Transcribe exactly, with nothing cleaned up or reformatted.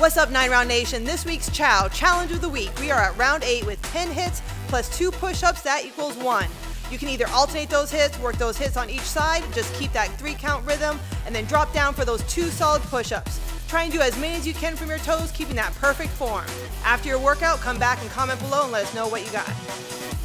What's up, nine round Nation? This week's CHOW, Challenge of the Week. We are at round eight with ten hits plus two push-ups, that equals one. You can either alternate those hits, work those hits on each side, just keep that three count rhythm, and then drop down for those two solid push-ups. Try and do as many as you can from your toes, keeping that perfect form. After your workout, come back and comment below and let us know what you got.